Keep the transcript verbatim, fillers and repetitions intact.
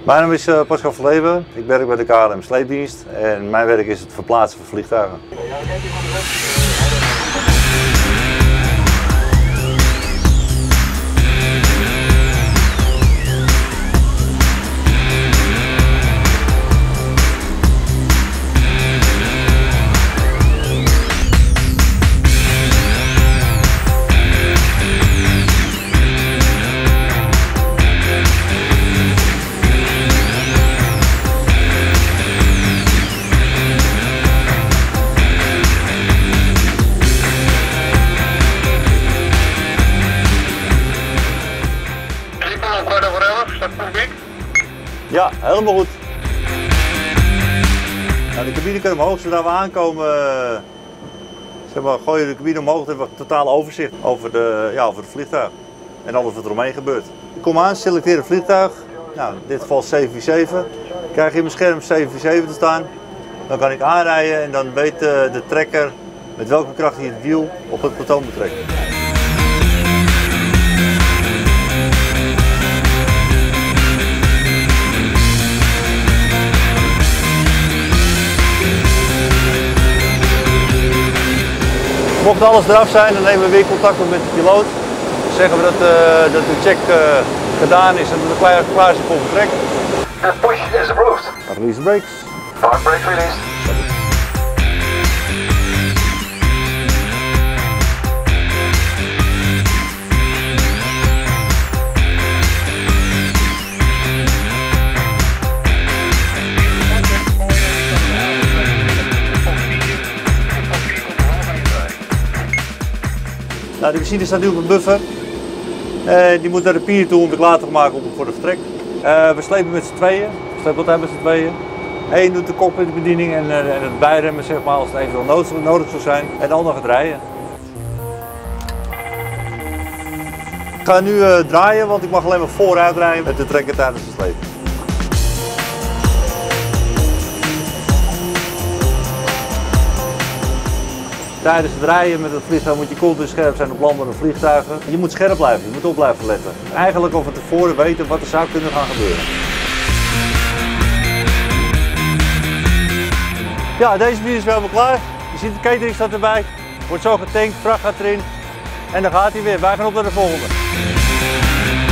Mijn naam is uh, Pascal Verleven. Ik werk bij de K L M Sleepdienst en mijn werk is het verplaatsen van vliegtuigen. Ja, helemaal goed. Nou, de cabine kan omhoog, zodra we aankomen, zeg maar, gooi je de cabine omhoog, dan hebben we een totaal overzicht over, de, ja, over het vliegtuig en alles wat er omheen gebeurt. Ik kom aan, selecteer het vliegtuig, nou, in dit geval zeven vier zeven. Ik krijg in mijn scherm zeven vier zeven te staan, dan kan ik aanrijden en dan weet de, de trekker met welke kracht hij het wiel op het plateau moet trekken. Mocht alles eraf zijn, dan nemen we weer contact op met de piloot. Dan zeggen we dat, uh, dat de check uh, gedaan is en dat we klaar, klaar zijn voor vertrek. And push is approved. Release the brakes. Park brakes released. Nou, de machine staat nu op een buffer. Uh, die moet naar de pier toe om weer klaar te maken voor de vertrek. Uh, we slepen met z'n tweeën. We slepen altijd met z'n tweeën. Eén doet de cockpitbediening en, uh, en het bijremmen, zeg maar, als het eventueel nodig, nodig zou zijn. En de ander gaat rijden. Ik ga nu uh, draaien, want ik mag alleen maar vooruit rijden met de trekker tijdens het slepen. Tijdens het rijden met het vliegtuig moet je continu scherp zijn op landende vliegtuigen. Je moet scherp blijven, je moet op blijven letten. Eigenlijk al van tevoren weten wat er zou kunnen gaan gebeuren. Ja, deze bier is wel klaar. Je ziet de catering staat erbij. Wordt zo getankt, vracht gaat erin. En dan gaat hij weer. Wij gaan op naar de volgende.